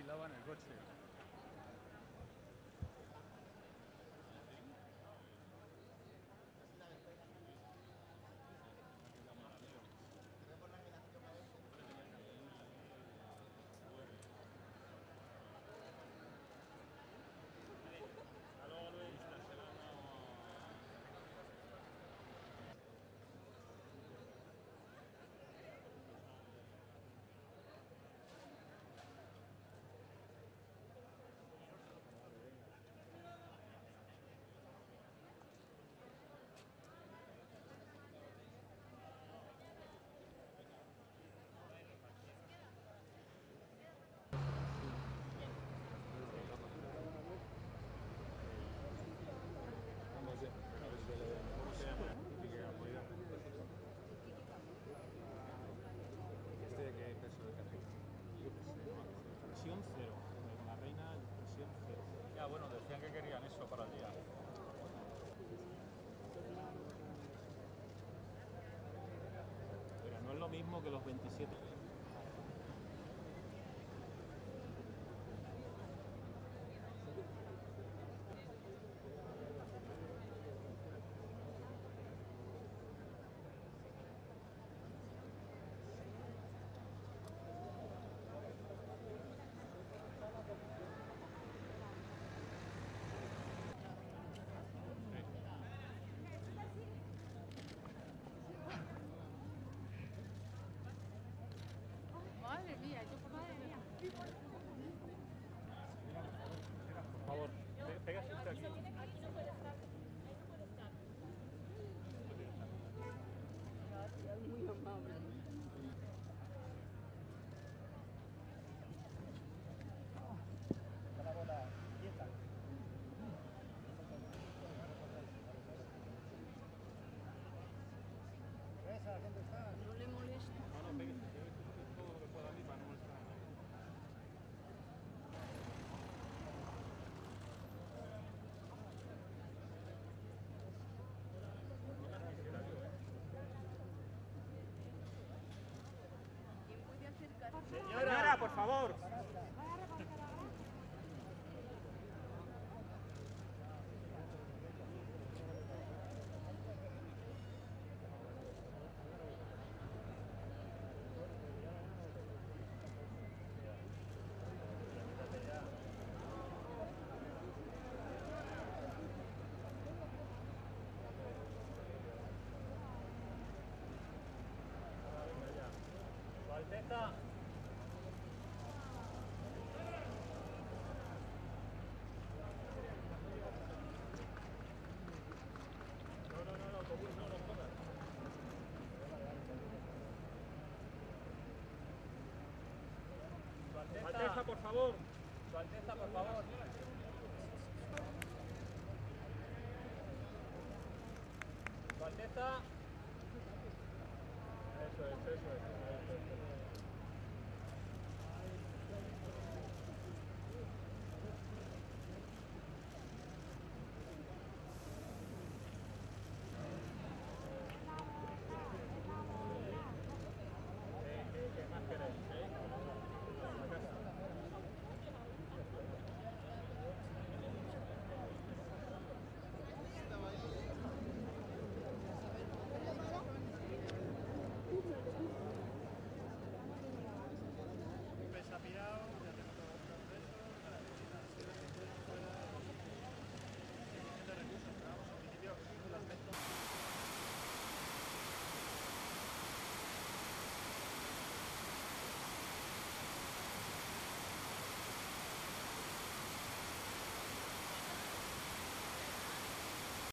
bailaba en el coche. ¿Este de qué peso de café? Yo qué sé, no me acuerdo. Presión cero. La reina, presión cero. Ya, bueno, decían que querían eso para el día. Pero no es lo mismo que los 27. Madre mía, yo por madre mía. Por favor, pégase usted aquí. Aquí no puede estar. Ahí no puede estar. Gracias, muy amable. La bola quieta. ¿Dónde está? No le molesta. No, pégase todo lo que pueda a mí para no molestar a nadie. ¿Quién puede acercarse? Señora, por favor. Su Alteza. No, autobús no jodas. Su Alteza. Alteza, por favor. Su Alteza, por favor. Su Alteza. Eso es.